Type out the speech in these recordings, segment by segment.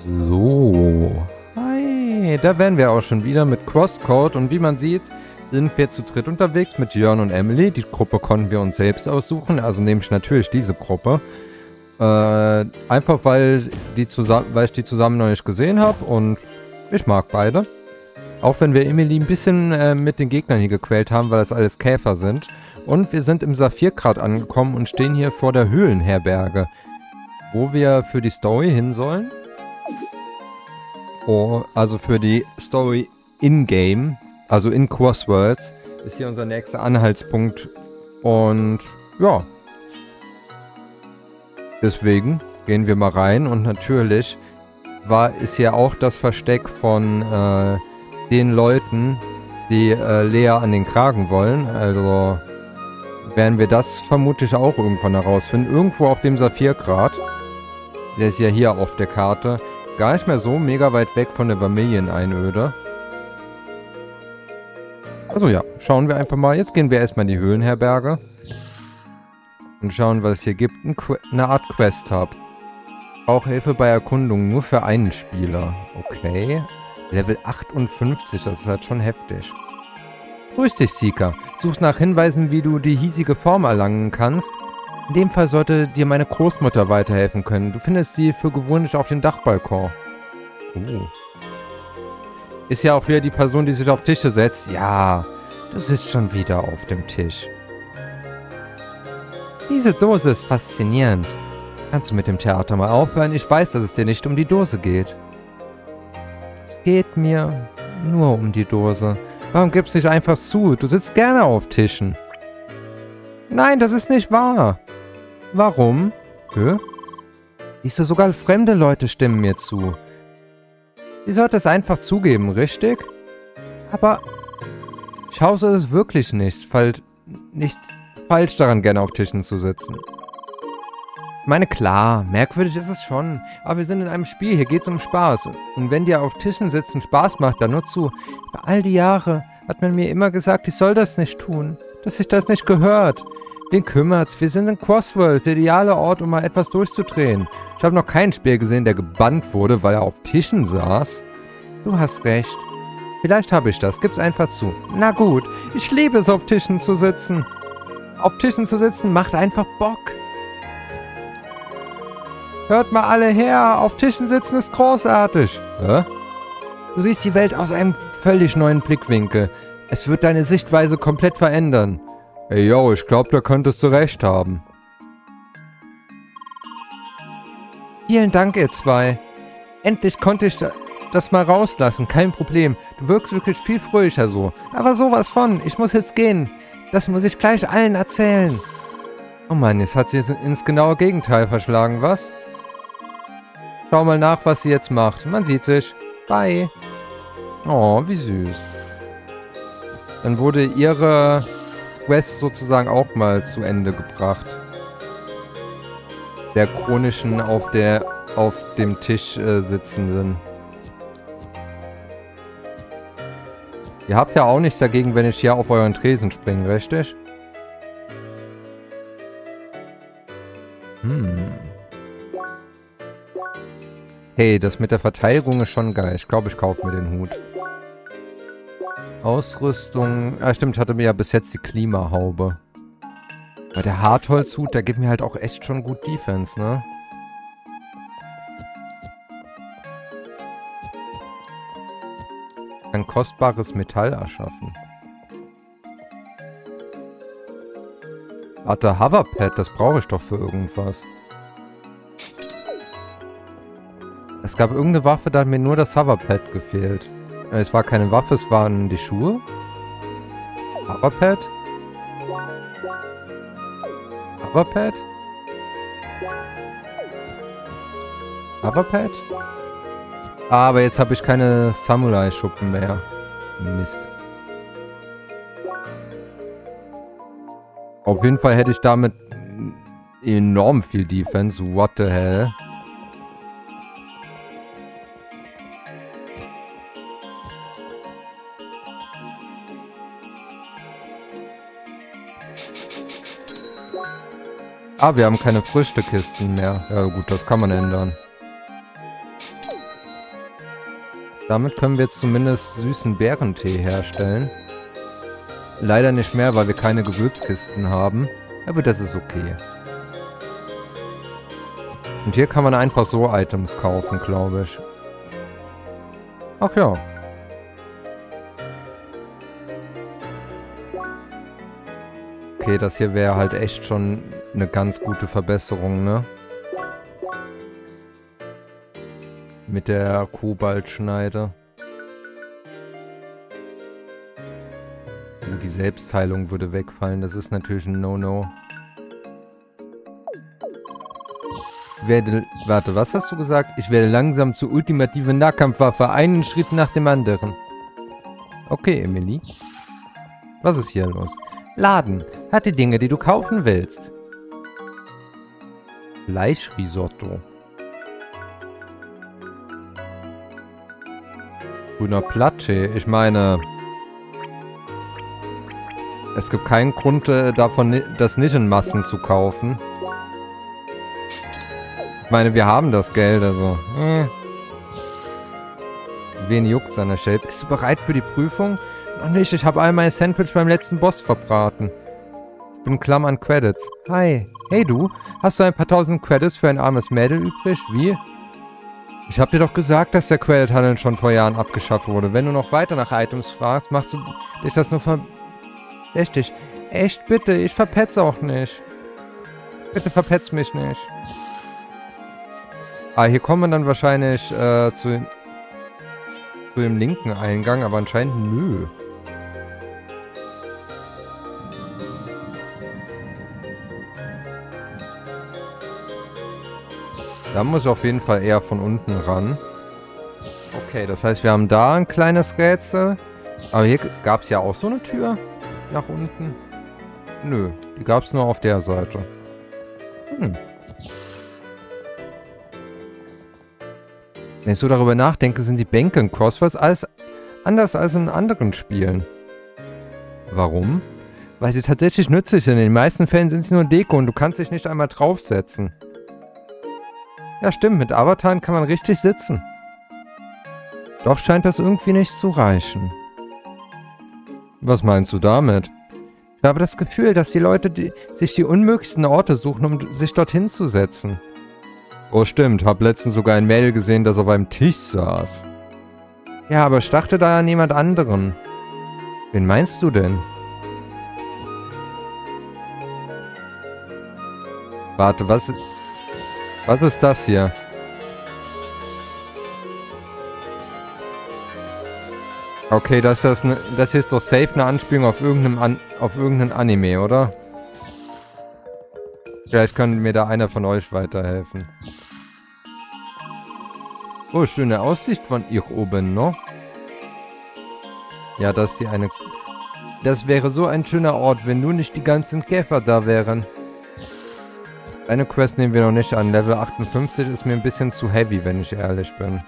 So. Hi, da wären wir auch schon wieder mit Crosscode und wie man sieht, sind wir zu dritt unterwegs mit Jörn und Emily. Die Gruppe konnten wir uns selbst aussuchen, also nehme ich natürlich diese Gruppe. Einfach weil ich die zusammen noch nicht gesehen habe und ich mag beide. Auch wenn wir Emily ein bisschen mit den Gegnern hier gequält haben, weil das alles Käfer sind. Und wir sind im Saphirgrat angekommen und stehen hier vor der Höhlenherberge, wo wir für die Story hin sollen. Oh, also für die Story in-game, also in Crossworlds, ist hier unser nächster Anhaltspunkt. Und ja, deswegen gehen wir mal rein. Und natürlich ist hier auch das Versteck von den Leuten, die Lea an den Kragen wollen. Also werden wir das vermutlich auch irgendwann herausfinden. Irgendwo auf dem Saphirgrat. Der ist ja hier auf der Karte. Gar nicht mehr so mega weit weg von der Vermilion-Einöde. Also ja, schauen wir einfach mal. Jetzt gehen wir erstmal in die Höhlenherberge. Und schauen, was es hier gibt. Eine Art Quest-Hub. Auch Hilfe bei Erkundungen, nur für einen Spieler. Okay. Level 58, das ist halt schon heftig. Grüß dich, Seeker. Suchst nach Hinweisen, wie du die hiesige Form erlangen kannst. In dem Fall sollte dir meine Großmutter weiterhelfen können. Du findest sie für gewöhnlich auf dem Dachbalkon. Ist ja auch wieder die Person, die sich auf Tische setzt. Ja, du sitzt schon wieder auf dem Tisch. Diese Dose ist faszinierend. Kannst du mit dem Theater mal aufhören? Ich weiß, dass es dir nicht um die Dose geht. Es geht mir nur um die Dose. Warum gibst du nicht einfach zu? Du sitzt gerne auf Tischen. Nein, das ist nicht wahr. Warum? Siehst du, sogar fremde Leute stimmen mir zu. Sie sollte es einfach zugeben, richtig? Aber ich hause es wirklich nicht falsch daran, gerne auf Tischen zu sitzen. Ich meine, klar, merkwürdig ist es schon, aber wir sind in einem Spiel, hier geht es um Spaß. Und wenn dir auf Tischen sitzen Spaß macht, dann nur zu. Über all die Jahre hat man mir immer gesagt, ich soll das nicht tun, dass sich das nicht gehört. Wen kümmert's? Wir sind in Crossworld, der ideale Ort, um mal etwas durchzudrehen. Ich habe noch kein Spiel gesehen, der gebannt wurde, weil er auf Tischen saß. Du hast recht. Vielleicht habe ich das. Gib's einfach zu. Na gut, ich liebe es, auf Tischen zu sitzen. Auf Tischen zu sitzen macht einfach Bock. Hört mal alle her, auf Tischen sitzen ist großartig. Hä? Du siehst die Welt aus einem völlig neuen Blickwinkel. Es wird deine Sichtweise komplett verändern. Ey, yo, ich glaube, da könntest du recht haben. Vielen Dank, ihr zwei. Endlich konnte ich das mal rauslassen, kein Problem. Du wirkst wirklich viel fröhlicher so. Aber sowas von, ich muss jetzt gehen. Das muss ich gleich allen erzählen. Oh Mann, jetzt hat sie ins genaue Gegenteil verschlagen, was? Schau mal nach, was sie jetzt macht. Man sieht sich. Bye. Oh, wie süß. Dann wurde ihre Quest sozusagen auch mal zu Ende gebracht. Der chronischen auf dem Tisch sitzenden. Ihr habt ja auch nichts dagegen, wenn ich hier auf euren Tresen springe, richtig? Hey, das mit der Verteidigung ist schon geil. Ich glaube, ich kaufe mir den Hut. Ausrüstung. Ah, stimmt, ich hatte mir ja bis jetzt die Klimahaube. Aber der Hartholzhut, der gibt mir halt auch echt schon gut Defense, ne? Ein kostbares Metall erschaffen. Warte, Hoverpad, das brauche ich doch für irgendwas. Es gab irgendeine Waffe, da hat mir nur das Hoverpad gefehlt. Es war keine Waffe, es waren die Schuhe. Hoverpad? Hoverpad? Hoverpad? Ah, aber jetzt habe ich keine Samurai-Schuppen mehr. Mist. Auf jeden Fall hätte ich damit enorm viel Defense. What the hell? Ah, wir haben keine Früchtekisten mehr. Ja gut, das kann man ändern. Damit können wir jetzt zumindest süßen Beerentee herstellen. Leider nicht mehr, weil wir keine Gewürzkisten haben. Aber das ist okay. Und hier kann man einfach so Items kaufen, glaube ich. Ach ja. Okay, das hier wäre halt echt schon eine ganz gute Verbesserung, ne? Mit der Kobaltschneide. Die Selbstheilung würde wegfallen. Das ist natürlich ein No-No. Warte, was hast du gesagt? Ich werde langsam zur ultimativen Nahkampfwaffe. Einen Schritt nach dem anderen. Okay, Emily. Was ist hier los? Laden. Hat die Dinge, die du kaufen willst. Fleischrisotto. Grüner Platte. Ich meine... Es gibt keinen Grund davon, das nicht in Massen zu kaufen. Ich meine, wir haben das Geld, also... Wen juckt's an der Shape? Bist du bereit für die Prüfung? Noch nicht, ich habe all mein Sandwich beim letzten Boss verbraten. Ich bin klamm an Credits. Hi. Hey du, hast du ein paar tausend Credits für ein armes Mädel übrig? Wie? Ich hab dir doch gesagt, dass der Credit-Handel schon vor Jahren abgeschafft wurde. Wenn du noch weiter nach Items fragst, machst du dich das nur verdächtig. Echt, bitte, ich verpetz auch nicht. Bitte verpetz mich nicht. Ah, hier kommen wir dann wahrscheinlich zu dem linken Eingang, aber anscheinend nö. Da muss ich auf jeden Fall eher von unten ran. Okay, das heißt, wir haben da ein kleines Rätsel. Aber hier gab es ja auch so eine Tür nach unten. Nö, die gab es nur auf der Seite. Wenn ich so darüber nachdenke, sind die Bänke in Crosswords alles anders als in anderen Spielen. Warum? Weil sie tatsächlich nützlich sind. In den meisten Fällen sind sie nur Deko und du kannst dich nicht einmal draufsetzen. Ja, stimmt. Mit Avataren kann man richtig sitzen. Doch scheint das irgendwie nicht zu reichen. Was meinst du damit? Ich habe das Gefühl, dass die Leute sich die unmöglichsten Orte suchen, um sich dorthin zu setzen. Oh, stimmt. Hab letztens sogar ein Mädel gesehen, das auf einem Tisch saß. Ja, aber ich dachte da an jemand anderen. Wen meinst du denn? Warte, was ist das hier? Okay, das ist doch safe eine Anspielung auf irgendeinen Anime, oder? Vielleicht kann mir da einer von euch weiterhelfen. Oh, schöne Aussicht von hier oben, ne? Ja, das ist das wäre so ein schöner Ort, wenn nur nicht die ganzen Käfer da wären. Eine Quest nehmen wir noch nicht an. Level 58 ist mir ein bisschen zu heavy, wenn ich ehrlich bin.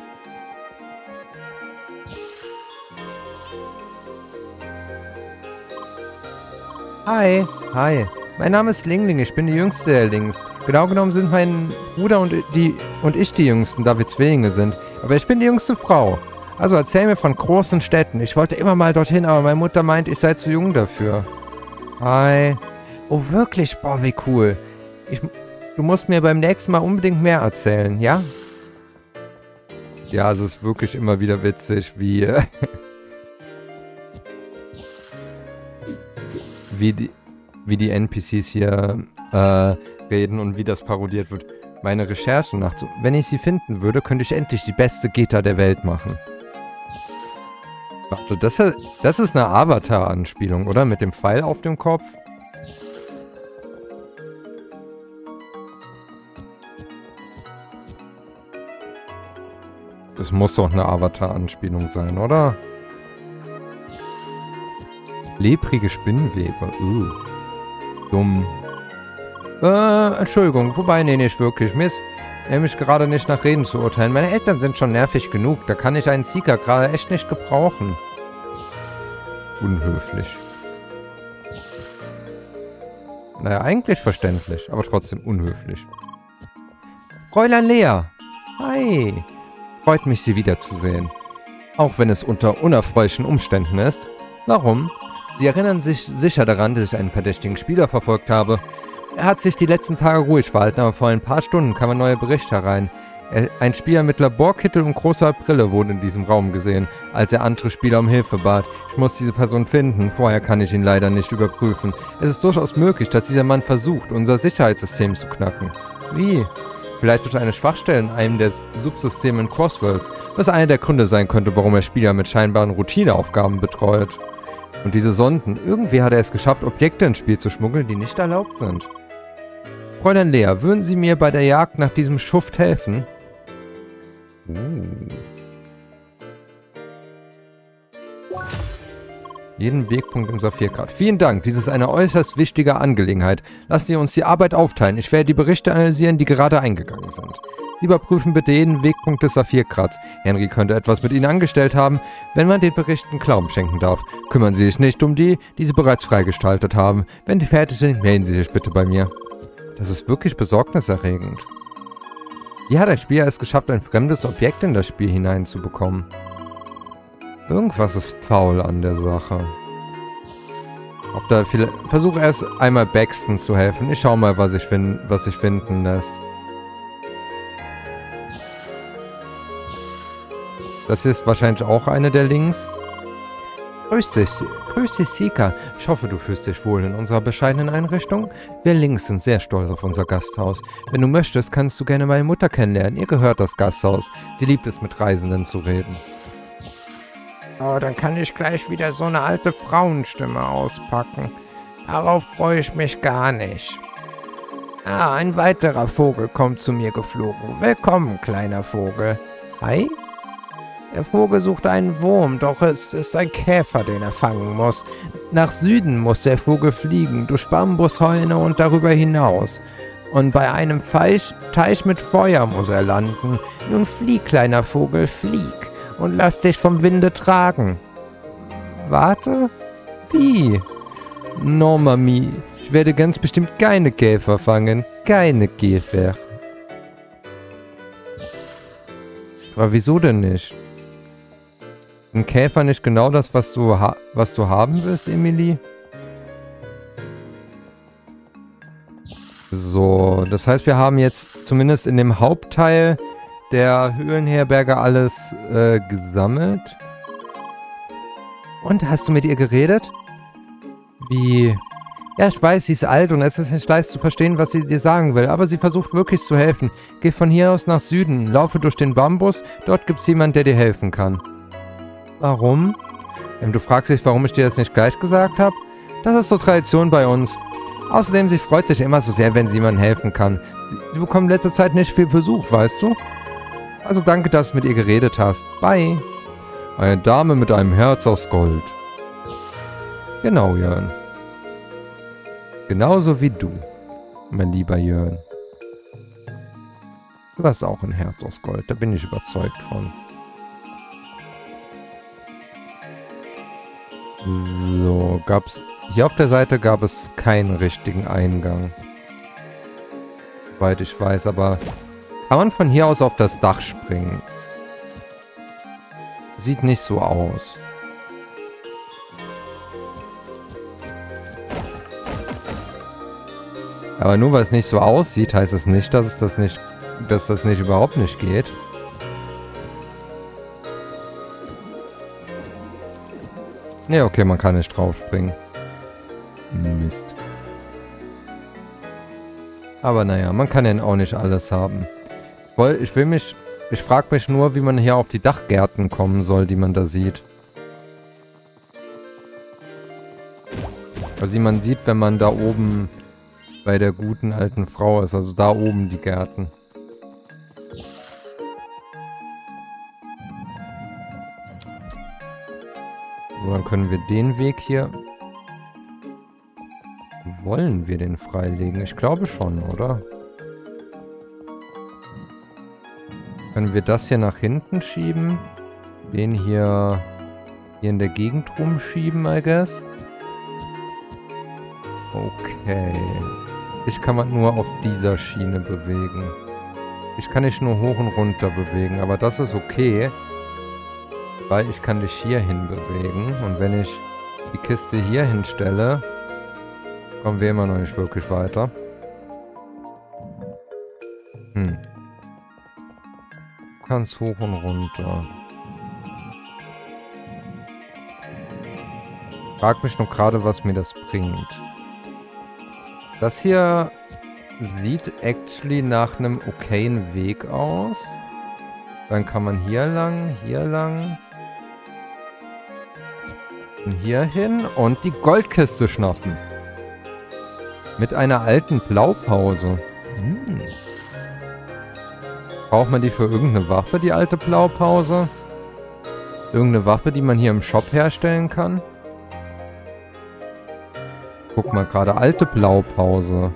Hi. Hi. Mein Name ist Lingling, ich bin die Jüngste der Lings. Genau genommen sind mein Bruder und ich die Jüngsten, da wir Zwillinge sind. Aber ich bin die jüngste Frau. Also erzähl mir von großen Städten. Ich wollte immer mal dorthin, aber meine Mutter meint, ich sei zu jung dafür. Hi. Oh, wirklich? Boah, wie cool. Du musst mir beim nächsten Mal unbedingt mehr erzählen, ja? Ja, es ist wirklich immer wieder witzig, wie die NPCs hier reden und wie das parodiert wird. Meine Recherchen nach... Wenn ich sie finden würde, könnte ich endlich die beste Geta der Welt machen. Warte, das ist eine Avatar-Anspielung, oder? Mit dem Pfeil auf dem Kopf? Das muss doch eine Avatar-Anspielung sein, oder? Lebrige Spinnwebe. Dumm. Entschuldigung. Wobei, nee, nicht wirklich. Mir ist nämlich gerade nicht nach Reden zu urteilen. Meine Eltern sind schon nervig genug. Da kann ich einen Seeker gerade echt nicht gebrauchen. Unhöflich. Naja, eigentlich verständlich, aber trotzdem unhöflich. Fräulein Lea. Hi. Freut mich, Sie wiederzusehen. Auch wenn es unter unerfreulichen Umständen ist. Warum? Sie erinnern sich sicher daran, dass ich einen verdächtigen Spieler verfolgt habe. Er hat sich die letzten Tage ruhig verhalten, aber vor ein paar Stunden kam ein neuer Bericht herein. Ein Spieler mit Laborkittel und großer Brille wurde in diesem Raum gesehen, als er andere Spieler um Hilfe bat. Ich muss diese Person finden, vorher kann ich ihn leider nicht überprüfen. Es ist durchaus möglich, dass dieser Mann versucht, unser Sicherheitssystem zu knacken. Wie? Vielleicht durch eine Schwachstelle in einem der Subsysteme in Crossworlds, was einer der Gründe sein könnte, warum er Spieler mit scheinbaren Routineaufgaben betreut. Und diese Sonden, irgendwie hat er es geschafft, Objekte ins Spiel zu schmuggeln, die nicht erlaubt sind. Fräulein Lea, würden Sie mir bei der Jagd nach diesem Schuft helfen? Jeden Wegpunkt im Saphirgrad. Vielen Dank, dies ist eine äußerst wichtige Angelegenheit. Lassen Sie uns die Arbeit aufteilen. Ich werde die Berichte analysieren, die gerade eingegangen sind. Sie überprüfen bitte jeden Wegpunkt des Saphirgrads. Henry könnte etwas mit Ihnen angestellt haben, wenn man den Berichten Glauben schenken darf. Kümmern Sie sich nicht um die Sie bereits freigestaltet haben. Wenn die fertig sind, melden Sie sich bitte bei mir. Das ist wirklich besorgniserregend. Wie hat ein Spieler es geschafft, ein fremdes Objekt in das Spiel hineinzubekommen? Irgendwas ist faul an der Sache. Versuche erst einmal Baxton zu helfen. Ich schau mal, was sich finden lässt. Das ist wahrscheinlich auch eine der Links. Grüß dich, Sika. Ich hoffe, du fühlst dich wohl in unserer bescheidenen Einrichtung. Wir Links sind sehr stolz auf unser Gasthaus. Wenn du möchtest, kannst du gerne meine Mutter kennenlernen. Ihr gehört das Gasthaus. Sie liebt es, mit Reisenden zu reden. Oh, dann kann ich gleich wieder so eine alte Frauenstimme auspacken. Darauf freue ich mich gar nicht. Ah, ein weiterer Vogel kommt zu mir geflogen. Willkommen, kleiner Vogel. Hi? Der Vogel sucht einen Wurm, doch es ist ein Käfer, den er fangen muss. Nach Süden muss der Vogel fliegen, durch Bambushäune und darüber hinaus. Und bei einem Teich mit Feuer muss er landen. Nun flieg, kleiner Vogel, flieg. Und lass dich vom Winde tragen. Warte? Wie? No, Mami. Ich werde ganz bestimmt keine Käfer fangen. Keine Käfer. Aber wieso denn nicht? Ein Käfer nicht genau das, was du haben willst, Emily? So, das heißt, wir haben jetzt zumindest in dem Hauptteil der Höhlenherberge alles gesammelt. Und, hast du mit ihr geredet? Wie? Ja, ich weiß, sie ist alt und es ist nicht leicht zu verstehen, was sie dir sagen will, aber sie versucht wirklich zu helfen. Geh von hier aus nach Süden, laufe durch den Bambus, dort gibt's jemand, der dir helfen kann. Warum? Du fragst dich, warum ich dir das nicht gleich gesagt habe? Das ist so Tradition bei uns. Außerdem, sie freut sich immer so sehr, wenn sie jemandem helfen kann. Sie bekommt in letzter Zeit nicht viel Besuch, weißt du? Also danke, dass du mit ihr geredet hast. Bye. Eine Dame mit einem Herz aus Gold. Genau, Jörn. Genauso wie du, mein lieber Jörn. Du hast auch ein Herz aus Gold, da bin ich überzeugt von. So, hier auf der Seite gab es keinen richtigen Eingang. Soweit ich weiß, aber kann man von hier aus auf das Dach springen? Sieht nicht so aus. Aber nur weil es nicht so aussieht, heißt es nicht, dass das nicht überhaupt nicht geht. Ne, okay, man kann nicht draufspringen. Mist. Aber naja, man kann ja auch nicht alles haben. Ich frage mich nur, wie man hier auf die Dachgärten kommen soll, die man da sieht. Also wie man sieht, wenn man da oben bei der guten alten Frau ist. Also da oben die Gärten. So, dann können wir den Weg hier... Wollen wir den freilegen? Ich glaube schon, oder? Können wir das hier nach hinten schieben? Den hier in der Gegend rumschieben, I guess? Okay. Ich kann man nur auf dieser Schiene bewegen. Ich kann nicht nur hoch und runter bewegen, aber das ist okay. Weil ich kann dich hier hin bewegen. Und wenn ich die Kiste hier hinstelle, kommen wir immer noch nicht wirklich weiter. Du kannst hoch und runter. Frag mich nur gerade, was mir das bringt. Das hier sieht actually nach einem okayen Weg aus. Dann kann man hier lang und hier hin und die Goldkiste schnappen. Mit einer alten Blaupause. Braucht man die für irgendeine Waffe, die alte Blaupause? Irgendeine Waffe, die man hier im Shop herstellen kann? Guck mal gerade, alte Blaupause.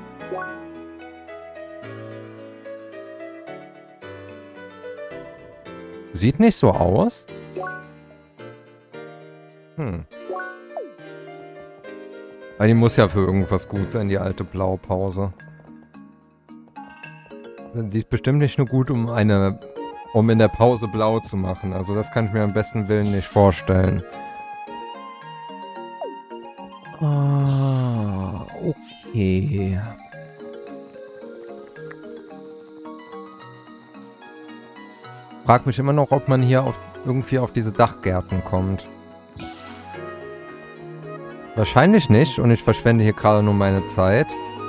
Sieht nicht so aus. Aber die muss ja für irgendwas gut sein, die alte Blaupause. Die ist bestimmt nicht nur gut, um in der Pause blau zu machen. Also das kann ich mir am besten Willen nicht vorstellen. Ah, okay. Frag mich immer noch, ob man hier irgendwie auf diese Dachgärten kommt. Wahrscheinlich nicht und ich verschwende hier gerade nur meine Zeit.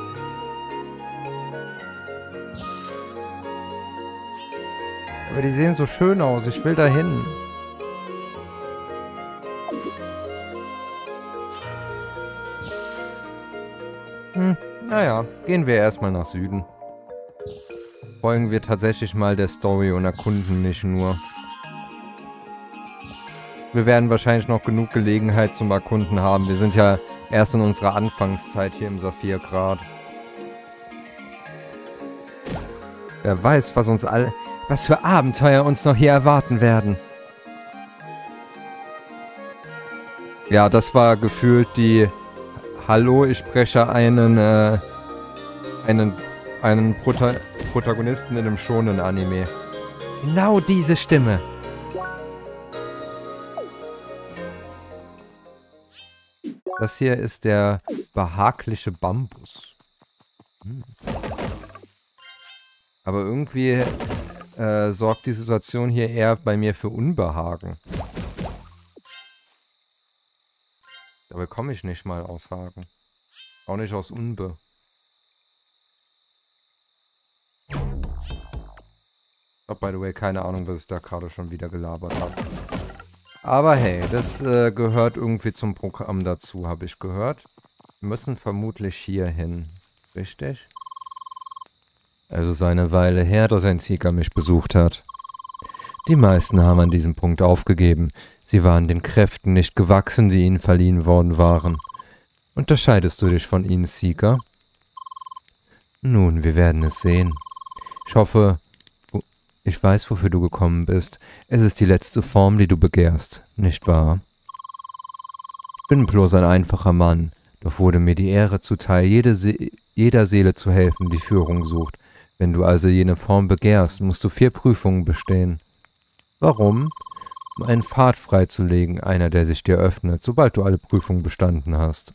Aber die sehen so schön aus. Ich will da hin. Naja, gehen wir erstmal nach Süden. Folgen wir tatsächlich mal der Story und erkunden nicht nur. Wir werden wahrscheinlich noch genug Gelegenheit zum Erkunden haben. Wir sind ja erst in unserer Anfangszeit hier im Saphirgrat. Wer weiß, was für Abenteuer uns noch hier erwarten werden. Ja, das war gefühlt die Hallo, ich spreche einen Protagonisten in einem Shonen-Anime. Genau diese Stimme. Das hier ist der behagliche Bambus. Aber irgendwie sorgt die Situation hier eher bei mir für Unbehagen. Dabei komme ich nicht mal aus Hagen. Auch nicht aus Unbe. Ich habe, by the way, keine Ahnung, was ich da gerade schon wieder gelabert habe. Aber hey, das gehört irgendwie zum Programm dazu, habe ich gehört. Wir müssen vermutlich hier hin. Richtig? Also ist eine Weile her, dass ein Seeker mich besucht hat. Die meisten haben an diesem Punkt aufgegeben. Sie waren den Kräften nicht gewachsen, die ihnen verliehen worden waren. Unterscheidest du dich von ihnen, Seeker? Nun, wir werden es sehen. Ich hoffe, ich weiß, wofür du gekommen bist. Es ist die letzte Form, die du begehrst, nicht wahr? Ich bin bloß ein einfacher Mann, doch wurde mir die Ehre zuteil, jeder Seele zu helfen, die Führung sucht. Wenn du also jene Form begehrst, musst du 4 Prüfungen bestehen. Warum? Um einen Pfad freizulegen, einer, der sich dir öffnet, sobald du alle Prüfungen bestanden hast.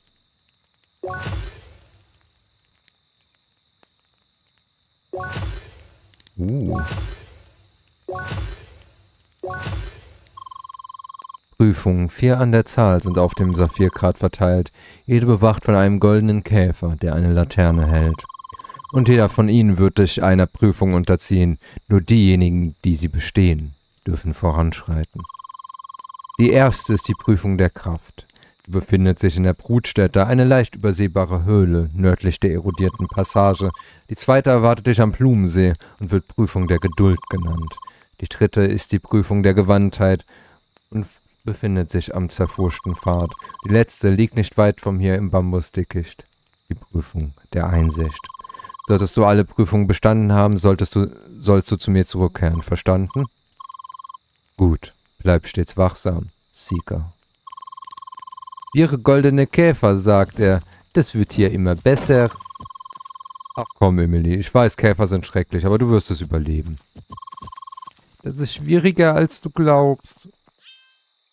Prüfungen, 4 an der Zahl, sind auf dem Saphirgrat verteilt, jede bewacht von einem goldenen Käfer, der eine Laterne hält. Und jeder von ihnen wird dich einer Prüfung unterziehen, nur diejenigen, die sie bestehen, dürfen voranschreiten. Die erste ist die Prüfung der Kraft. Sie befindet sich in der Brutstätte, eine leicht übersehbare Höhle, nördlich der erodierten Passage. Die zweite erwartet dich am Blumensee und wird Prüfung der Geduld genannt. Die dritte ist die Prüfung der Gewandtheit und befindet sich am zerfurchten Pfad. Die letzte liegt nicht weit von hier im Bambusdickicht. Die Prüfung der Einsicht. Solltest du alle Prüfungen bestanden haben, sollst du zu mir zurückkehren. Verstanden? Gut, bleib stets wachsam, Seeker. Ihre goldene Käfer, sagt er. Das wird hier immer besser. Ach komm, Emily, ich weiß, Käfer sind schrecklich, aber du wirst es überleben. Das ist schwieriger, als du glaubst.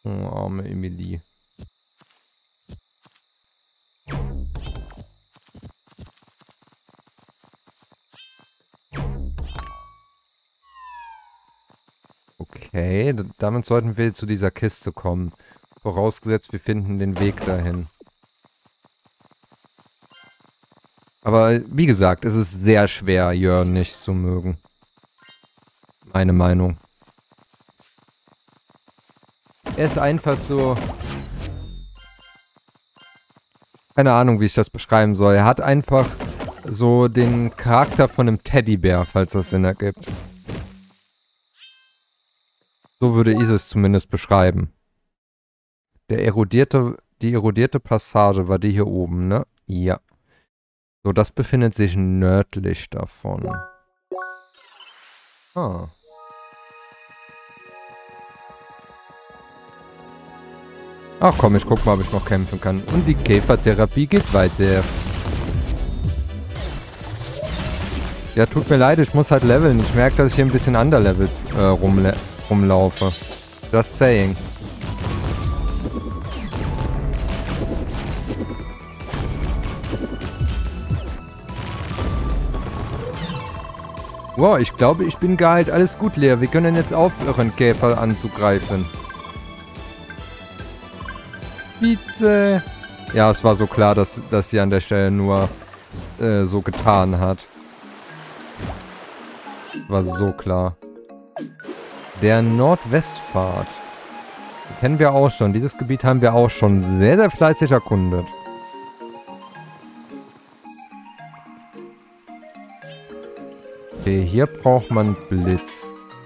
Oh, arme Emilie. Okay, damit sollten wir zu dieser Kiste kommen. Vorausgesetzt, wir finden den Weg dahin. Aber wie gesagt, es ist sehr schwer, Jörn nicht zu mögen. Meine Meinung. Er ist einfach so... Keine Ahnung, wie ich das beschreiben soll. Er hat einfach so den Charakter von einem Teddybär, falls das Sinn ergibt. So würde ich es zumindest beschreiben. Die erodierte Passage war die hier oben, ne? Ja. So, das befindet sich nördlich davon. Ah. Ach komm, ich guck mal, ob ich noch kämpfen kann. Und die Käfertherapie geht weiter. Ja, tut mir leid, ich muss halt leveln. Ich merke, dass ich hier ein bisschen underlevelt rumlaufe. Just saying. Wow, ich glaube, ich bin geheilt. Alles gut, Lea. Wir können jetzt aufhören, Käfer anzugreifen. Bitte. Ja, es war so klar, dass sie an der Stelle nur so getan hat. War so klar. Der Nordwestpfad. Den kennen wir auch schon. Dieses Gebiet haben wir auch schon sehr, sehr fleißig erkundet. Okay, hier braucht man Blitz.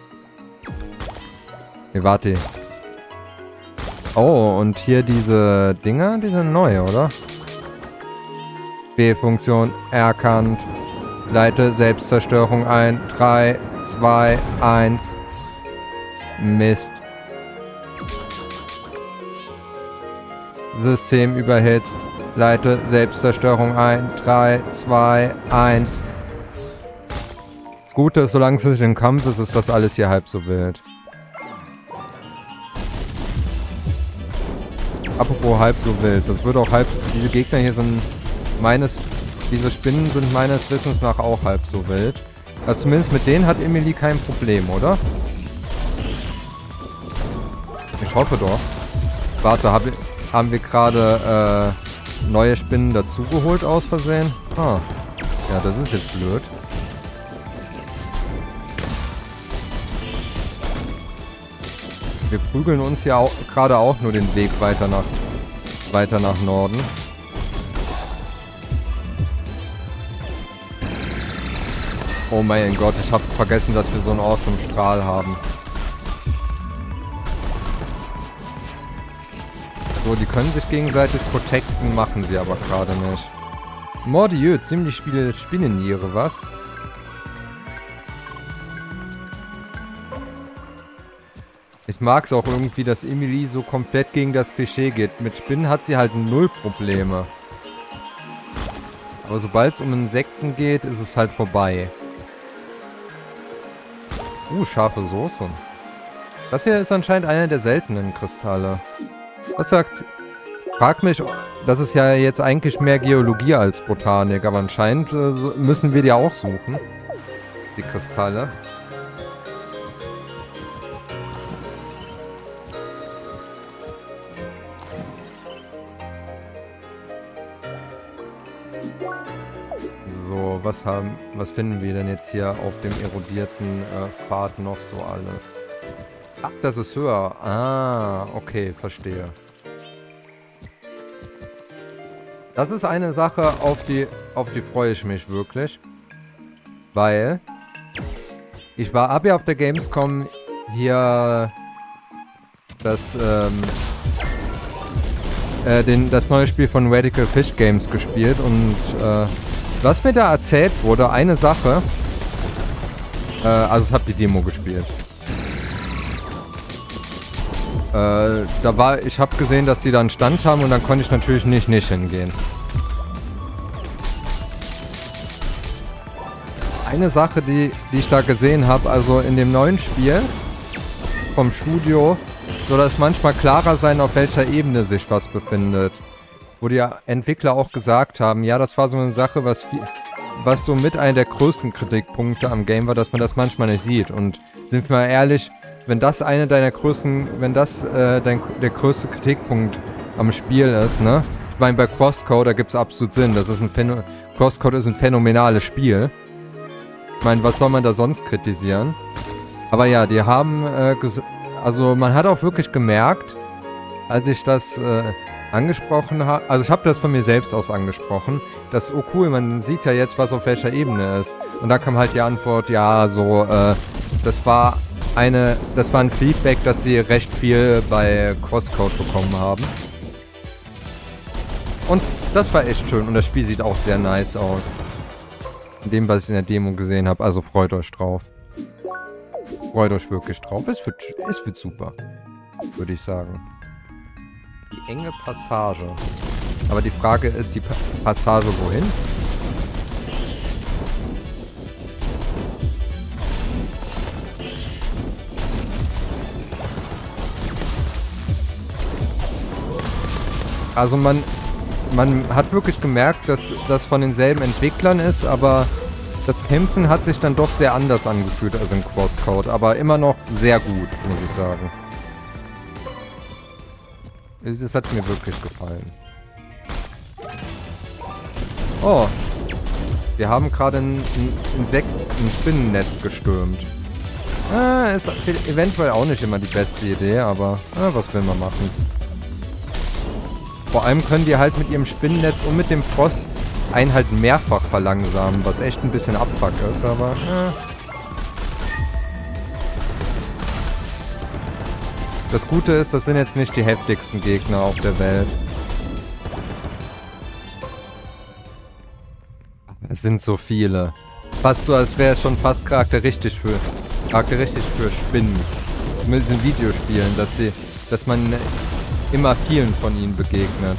Nee, warte. Oh, und hier diese Dinger, die sind neu, oder? B-Funktion erkannt. Leite Selbstzerstörung ein. 3, 2, 1. Mist. System überhitzt. Leite Selbstzerstörung ein. 3, 2, 1. Das Gute ist, solange es nicht im Kampf ist, ist das alles hier halb so wild. Apropos halb so wild. Das wird auch halb... Diese Gegner hier sind diese Spinnen sind meines Wissens nach auch halb so wild. Also zumindest mit denen hat Emilie kein Problem, oder? Ich hoffe doch. Warte, haben wir gerade neue Spinnen dazugeholt aus Versehen? Ah. Ja, das ist jetzt blöd. Wir prügeln uns ja auch gerade auch nur den Weg weiter nach Norden. Oh mein Gott, ich habe vergessen, dass wir so einen awesome Strahl haben. So, die können sich gegenseitig protecten, machen sie aber gerade nicht. Mordieu, ziemlich viele Spinnenniere, was? Ich mag es auch irgendwie, dass Emilie so komplett gegen das Klischee geht. Mit Spinnen hat sie halt null Probleme. Aber sobald es um Insekten geht, ist es halt vorbei. Scharfe Soße. Das hier ist anscheinend einer der seltenen Kristalle. Das sagt... Frag mich, das ist ja jetzt eigentlich mehr Geologie als Botanik, aber anscheinend müssen wir die auch suchen. Die Kristalle. So, was finden wir denn jetzt hier auf dem erodierten Pfad noch so alles? Ach, das ist höher. Ah, okay, verstehe. Das ist eine Sache, auf die freue ich mich wirklich. Weil ich habe ja auf der Gamescom hier das neue Spiel von Radical Fish Games gespielt und was mir da erzählt wurde, eine Sache, also ich habe die Demo gespielt. Ich habe gesehen, dass die da einen Stand haben und dann konnte ich natürlich nicht hingehen. Eine Sache, die ich da gesehen habe, also in dem neuen Spiel vom Studio soll das manchmal klarer sein, auf welcher Ebene sich was befindet. Wo die Entwickler auch gesagt haben, ja, das war so eine Sache, was so mit einer der größten Kritikpunkte am Game war, dass man das manchmal nicht sieht. Und sind wir mal ehrlich, wenn das der größte Kritikpunkt am Spiel ist, ne? Ich meine, bei Crosscode, da gibt es absolut Sinn. Crosscode ist ein phänomenales Spiel. Ich meine, was soll man da sonst kritisieren? Aber ja, die haben, also man hat auch wirklich gemerkt, als ich das angesprochen habe, also ich habe das von mir selbst aus angesprochen, dass, oh cool, man sieht ja jetzt, was auf welcher Ebene ist. Und da kam halt die Antwort, ja, so, das war ein Feedback, dass sie recht viel bei Crosscode bekommen haben. Und das war echt schön und das Spiel sieht auch sehr nice aus. In dem, was ich in der Demo gesehen habe, also freut euch drauf. Freut euch wirklich drauf. Es wird super, würde ich sagen. Die enge Passage. Aber die Frage ist, die Passage wohin? Also man hat wirklich gemerkt, dass das von denselben Entwicklern ist, aber das Kämpfen hat sich dann doch sehr anders angefühlt als in Crosscode, aber immer noch sehr gut, muss ich sagen. Das hat mir wirklich gefallen. Oh, wir haben gerade ein Spinnennetz gestürmt. Ist eventuell auch nicht immer die beste Idee, aber was will man machen? Vor allem können die halt mit ihrem Spinnennetz und mit dem Frost einen halt mehrfach verlangsamen, was echt ein bisschen Abfuck ist, aber Das Gute ist, das sind jetzt nicht die heftigsten Gegner auf der Welt. Es sind so viele. Fast so, als wäre es schon fast charakteristisch für Spinnen. Zumindest in Videospielen, dass man immer vielen von ihnen begegnet.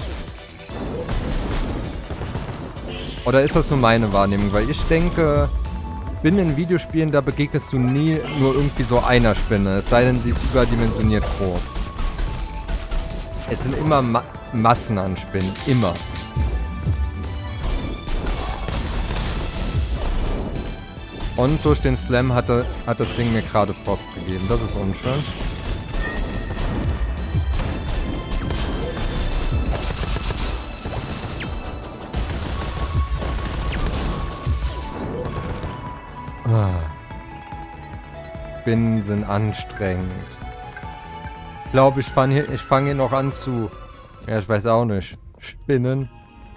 Oder ist das nur meine Wahrnehmung? Weil ich denke, Spinnen in Videospielen, da begegnest du nie nur irgendwie so einer Spinne. Es sei denn, sie ist überdimensioniert groß. Es sind immer Massen an Spinnen. Immer. Und durch den Slam hat das Ding mir gerade Frost gegeben. Das ist unschön. Spinnen sind anstrengend. Ich glaube, ich fange hier noch an zu... Ja, ich weiß auch nicht. Spinnen.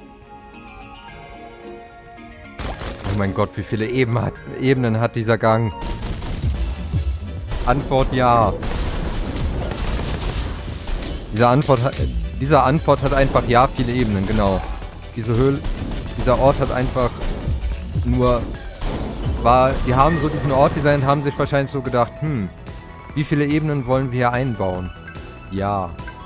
Oh mein Gott, wie viele Ebenen hat dieser Gang? Antwort ja. Diese Antwort hat einfach ja viele Ebenen, genau. Dieser Ort hat einfach nur... Die haben so diesen Ort designt, haben sich wahrscheinlich so gedacht, wie viele Ebenen wollen wir hier einbauen? Ja.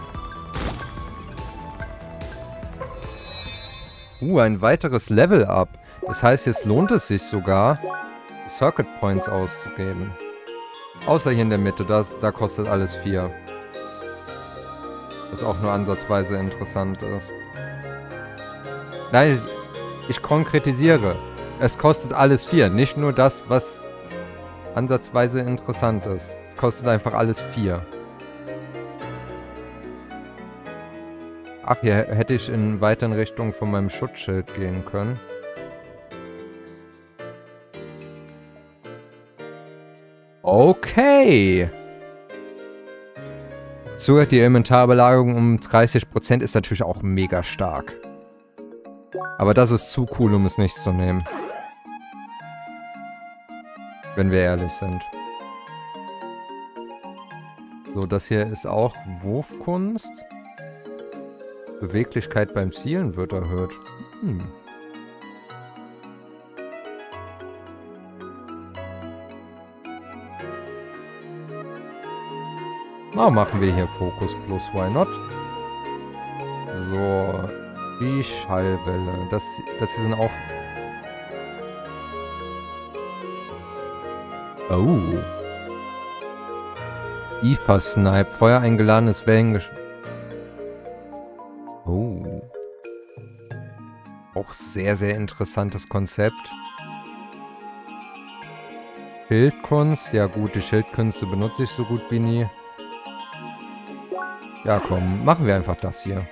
Ein weiteres Level-Up. Das heißt, jetzt lohnt es sich sogar, Circuit Points auszugeben. Außer hier in der Mitte, da kostet alles 4. Was auch nur ansatzweise interessant ist. Nein, ich konkretisiere. Es kostet alles 4, nicht nur das, was ansatzweise interessant ist. Es kostet einfach alles 4. Ach, hier hätte ich in weiteren Richtungen von meinem Schutzschild gehen können. Okay. Zögert die Elementarbelagerung um 30%, ist natürlich auch mega stark. Aber das ist zu cool, um es nicht zu nehmen. Wenn wir ehrlich sind. So, das hier ist auch Wurfkunst. Beweglichkeit beim Zielen wird erhöht. Machen wir hier Fokus plus, why not? So, die Schallwelle. Das hier sind auch... Oh. IFA Snipe. Feuer eingeladenes Wellengesch... Oh. Auch sehr, sehr interessantes Konzept. Schildkunst. Ja gut, die Schildkünste benutze ich so gut wie nie. Ja komm, machen wir einfach das hier.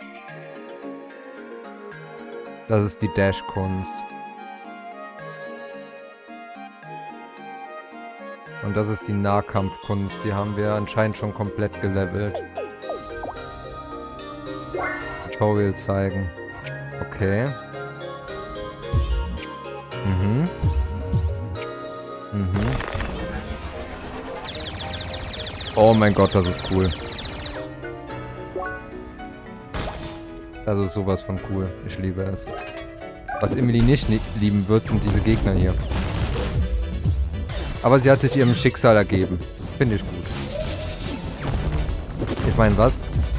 Das ist die Dash-Kunst. Und das ist die Nahkampfkunst. Die haben wir anscheinend schon komplett gelevelt. Tutorial zeigen. Okay. Mhm. Mhm. Oh mein Gott, das ist cool. Das ist sowas von cool. Ich liebe es. Was Emily nicht lieben wird, sind diese Gegner hier. Aber sie hat sich ihrem Schicksal ergeben. Finde ich gut. Ich meine, was?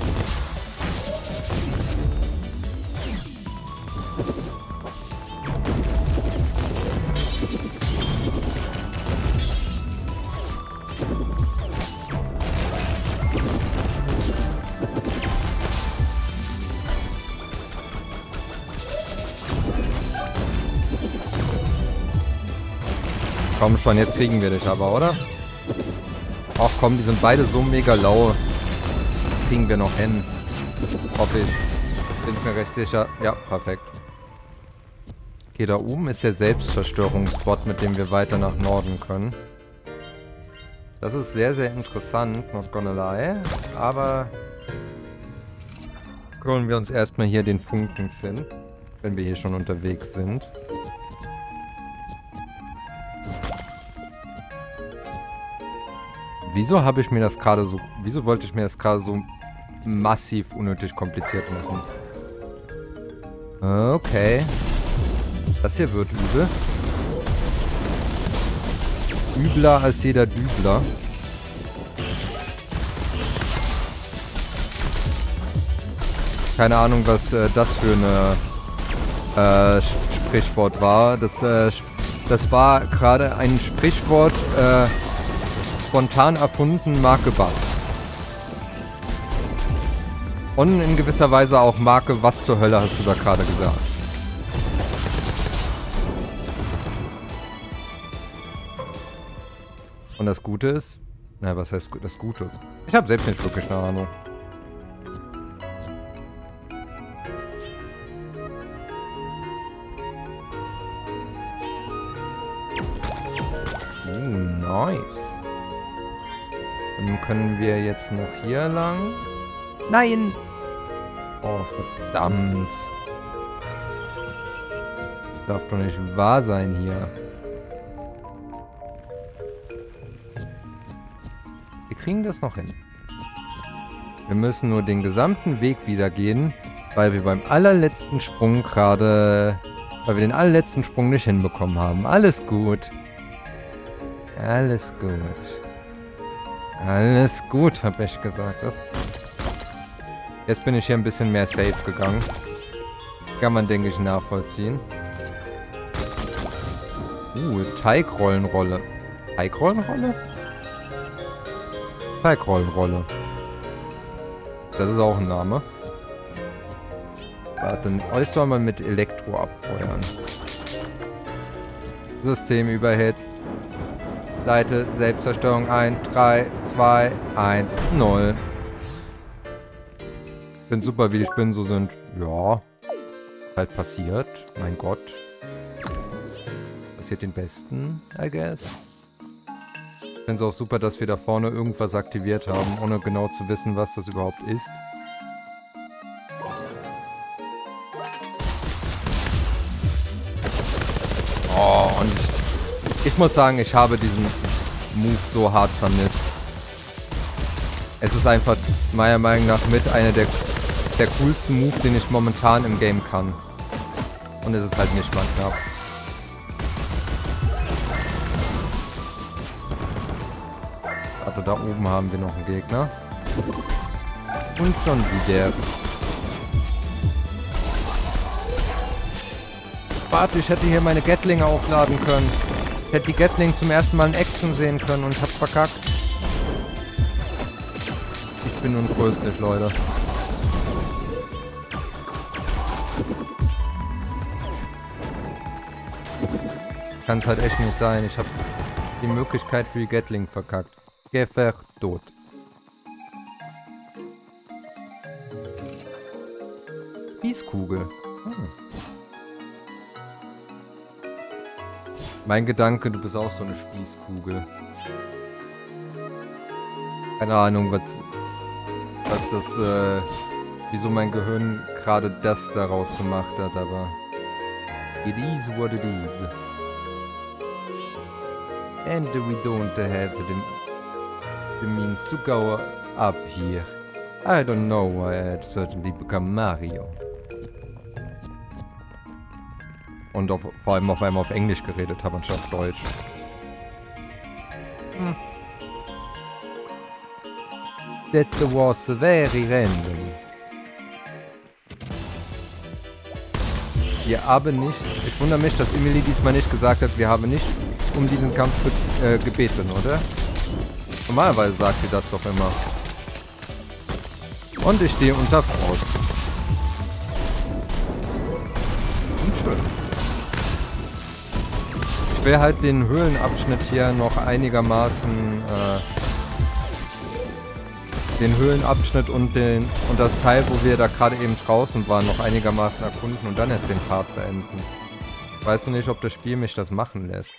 Komm schon, jetzt kriegen wir dich aber, oder? Ach komm, die sind beide so mega lau. Kriegen wir noch hin. Hoffe ich. Bin mir recht sicher. Ja, perfekt. Okay, da oben ist der Selbstzerstörungsbot, mit dem wir weiter nach Norden können. Das ist sehr, sehr interessant, not gonna lie. Aber holen wir uns erstmal hier den Funkenzinn, wenn wir hier schon unterwegs sind. Wieso habe ich mir das gerade so... Wieso wollte ich mir das gerade so massiv unnötig kompliziert machen? Okay. Das hier wird übel. Übler als jeder Dübler. Keine Ahnung, was das für eine Sprichwort war. Das war gerade ein Sprichwort... spontan erfunden, Marke Bass. Und in gewisser Weise auch Marke, was zur Hölle hast du da gerade gesagt? Und das Gute ist... Na, was heißt das Gute? Ich habe selbst nicht wirklich eine Ahnung. Nice. Dann können wir jetzt noch hier lang. Nein! Oh, verdammt. Darf doch nicht wahr sein hier. Wir kriegen das noch hin. Wir müssen nur den gesamten Weg wieder gehen, weil wir beim allerletzten Sprung gerade... Weil wir den allerletzten Sprung nicht hinbekommen haben. Alles gut. Alles gut. Alles gut, habe ich gesagt. Jetzt bin ich hier ein bisschen mehr safe gegangen. Kann man, denke ich, nachvollziehen. Teigrollenrolle. Teigrollenrolle? Teigrollenrolle. Das ist auch ein Name. Warte, euch soll man mit Elektro abfeuern. System überhitzt. Leite Selbstzerstörung ein. 3, 2, 1, 0. Ich bin super, wie ich bin, so sind. Ja. Halt passiert. Mein Gott. Passiert den Besten, I guess. Ich finde es auch super, dass wir da vorne irgendwas aktiviert haben, ohne genau zu wissen, was das überhaupt ist. Oh, und ich muss sagen, ich habe diesen Move so hart vermisst. Es ist einfach meiner Meinung nach mit einer der coolsten Moves, den ich momentan im Game kann. Und es ist halt nicht mal knapp. Also da oben haben wir noch einen Gegner. Und schon wieder. Warte, ich hätte hier meine Gatlinge aufladen können. Ich hätte die Gatling zum ersten Mal in Action sehen können und ich hab's verkackt. bin untröstlich, Leute. Kann es halt echt nicht sein. Ich habe die Möglichkeit für die Gatling verkackt. Gefähr tot. Spießkugel. Hm. Mein Gedanke, du bist auch so eine Spießkugel. Keine Ahnung, was das, wieso mein Gehirn gerade das daraus gemacht hat, aber it is what it is. And we don't have the means to go up here. I don't know why I'd certainly become Mario. Und vor allem auf einmal auf Englisch geredet habe, anstatt auf Deutsch. Hm. That was very random. Wir haben nicht... Ich wundere mich, dass Emily diesmal nicht gesagt hat, wir haben nicht um diesen Kampf gebeten, oder? Normalerweise sagt sie das doch immer. Und ich stehe unter Frost. Unschön. Ich will halt den Höhlenabschnitt hier noch einigermaßen... den Höhlenabschnitt und das Teil, wo wir da gerade eben draußen waren, noch einigermaßen erkunden und dann erst den Part beenden. Weißt du nicht, ob das Spiel mich das machen lässt?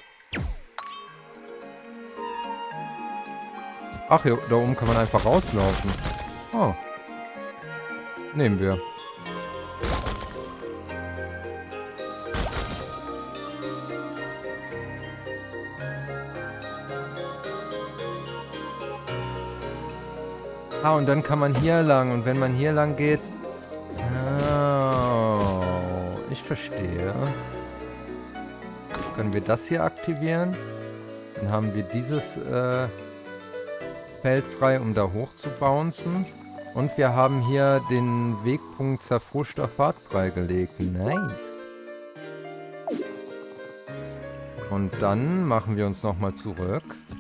Ach, hier, da oben kann man einfach rauslaufen. Oh. Nehmen wir. Ah, und dann kann man hier lang. Und wenn man hier lang geht... Oh, ich verstehe. Können wir das hier aktivieren? Dann haben wir dieses Feld frei, um da hoch zu bouncen. Und wir haben hier den Wegpunkt zerfuschter Pfad freigelegt. Nice. Und dann machen wir uns nochmal zurück.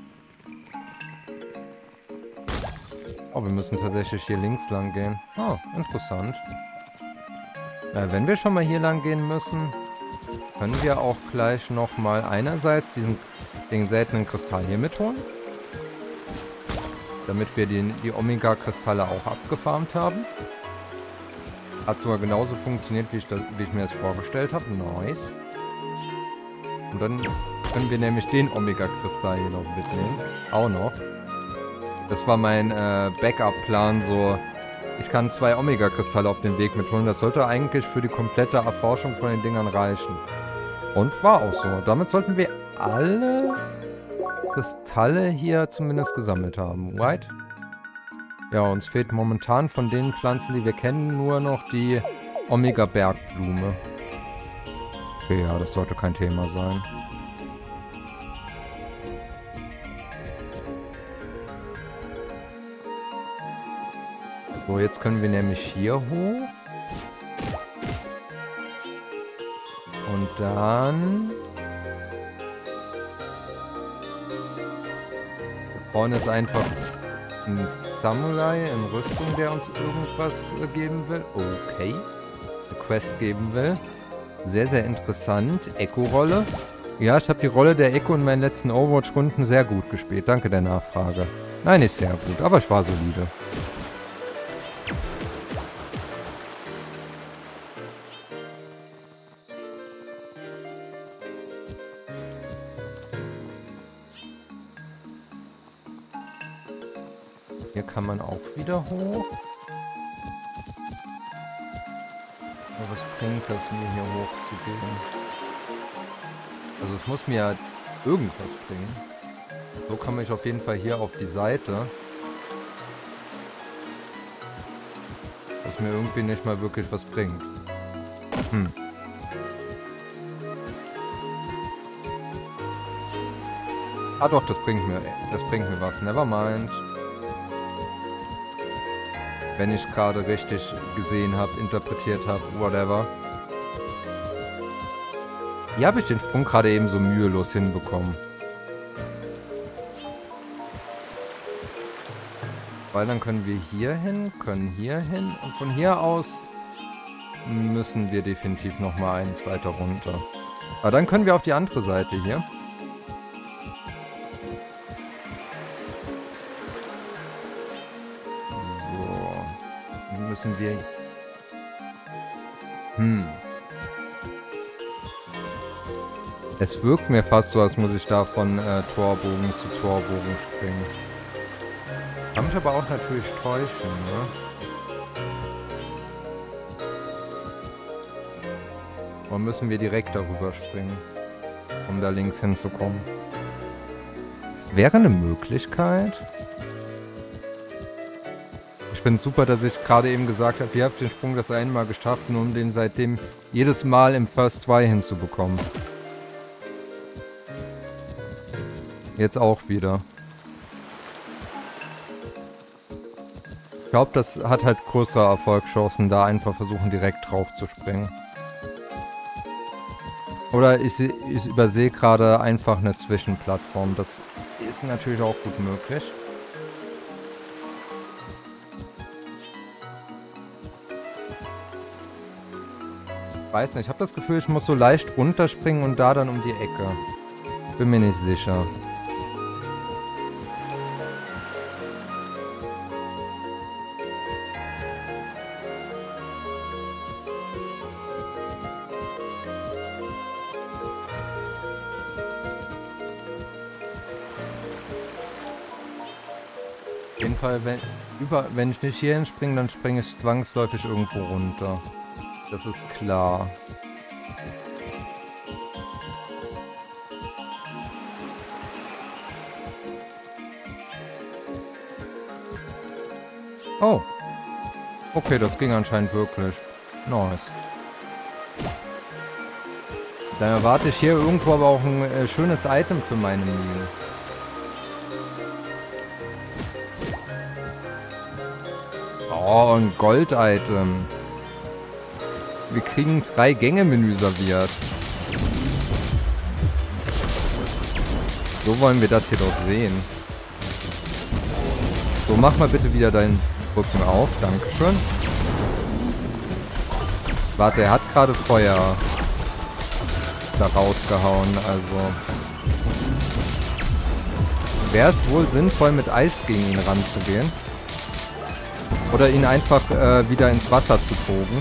Oh, wir müssen tatsächlich hier links lang gehen. Oh, interessant. Wenn wir schon mal hier lang gehen müssen, können wir auch gleich nochmal einerseits den seltenen Kristall hier mitholen. Damit wir die Omega-Kristalle auch abgefarmt haben. Hat sogar genauso funktioniert, wie ich mir das vorgestellt habe. Nice. Und dann können wir nämlich den Omega-Kristall hier noch mitnehmen. Auch noch. Das war mein Backup-Plan, so... Ich kann 2 Omega-Kristalle auf den Weg mitholen. Das sollte eigentlich für die komplette Erforschung von den Dingern reichen. Und war auch so. Damit sollten wir alle Kristalle hier zumindest gesammelt haben. Right? Ja, uns fehlt momentan von den Pflanzen, die wir kennen, nur noch die Omega-Bergblume. Okay, ja, das sollte kein Thema sein. So, jetzt können wir nämlich hier hoch. Und dann... Da vorne ist einfach ein Samurai in Rüstung, der uns irgendwas geben will. Okay. Eine Quest geben will. Sehr, sehr interessant. Echo-Rolle. Ja, ich habe die Rolle der Echo in meinen letzten Overwatch-Runden sehr gut gespielt. Danke der Nachfrage. Nein, nicht sehr gut, aber ich war solide. Hier kann man auch wieder hoch. Aber was bringt das mir hier hoch zu gehen? Also es muss mir ja irgendwas bringen. So komme ich auf jeden Fall hier auf die Seite. Was mir irgendwie nicht mal wirklich was bringt. Ah doch, das bringt mir was. Nevermind. Wenn ich gerade richtig gesehen habe, interpretiert habe, whatever. Hier habe ich den Sprung gerade eben so mühelos hinbekommen. Weil dann können wir hier hin, können hier hin und von hier aus müssen wir definitiv nochmal eins weiter runter. Aber dann können wir auf die andere Seite hier. So. Dann müssen wir... Es wirkt mir fast so, als muss ich da von Torbogen zu Torbogen springen. Kann mich aber auch natürlich täuschen, ne? Oder müssen wir direkt darüber springen, um da links hinzukommen? Das wäre eine Möglichkeit. Ich finde es super, dass ich gerade eben gesagt habe, ihr habt den Sprung das einmal geschafft, nur um den seitdem jedes Mal im First Try hinzubekommen. Jetzt auch wieder. Ich glaube, das hat halt größere Erfolgschancen, da einfach versuchen, direkt drauf zu springen. Oder ich übersehe gerade einfach eine Zwischenplattform. Das ist natürlich auch gut möglich. Ich weiß nicht, ich habe das Gefühl, ich muss so leicht runterspringen und da dann um die Ecke. Bin mir nicht sicher. Auf jeden Fall, wenn ich nicht hierhin springe, dann springe ich zwangsläufig irgendwo runter. Das ist klar. Oh. Okay, das ging anscheinend wirklich. Nice. Dann erwarte ich hier irgendwo aber auch ein schönes Item für meine Mine. Oh, ein Gold-Item. Wir kriegen 3 Gänge-Menü serviert. So wollen wir das hier doch sehen. So, mach mal bitte wieder deinen Rücken auf. Dankeschön. Warte, er hat gerade Feuer da rausgehauen, also... Wäre es wohl sinnvoll, mit Eis gegen ihn ranzugehen? Oder ihn einfach wieder ins Wasser zu pogen?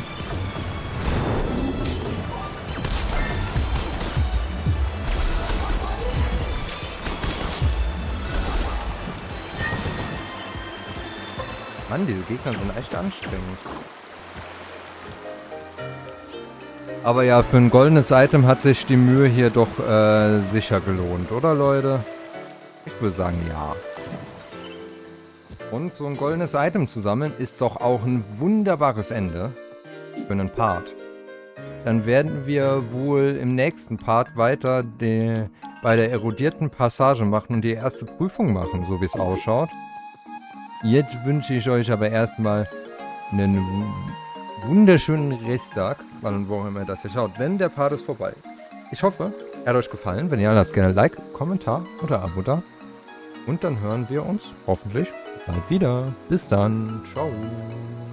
Mann, diese Gegner sind echt anstrengend. Aber ja, für ein goldenes Item hat sich die Mühe hier doch sicher gelohnt, oder Leute? Ich würde sagen, ja. Und so ein goldenes Item zu sammeln, ist doch auch ein wunderbares Ende für einen Part. Dann werden wir wohl im nächsten Part weiter bei der erodierten Passage machen und die erste Prüfung machen, so wie es ausschaut. Jetzt wünsche ich euch aber erstmal einen wunderschönen Resttag, wann und wo auch immer das ihr schaut, denn der Part ist vorbei. Ich hoffe, er hat euch gefallen. Wenn ja, lasst gerne ein Like, Kommentar oder Abo da. Und dann hören wir uns hoffentlich bald wieder. Bis dann. Ciao.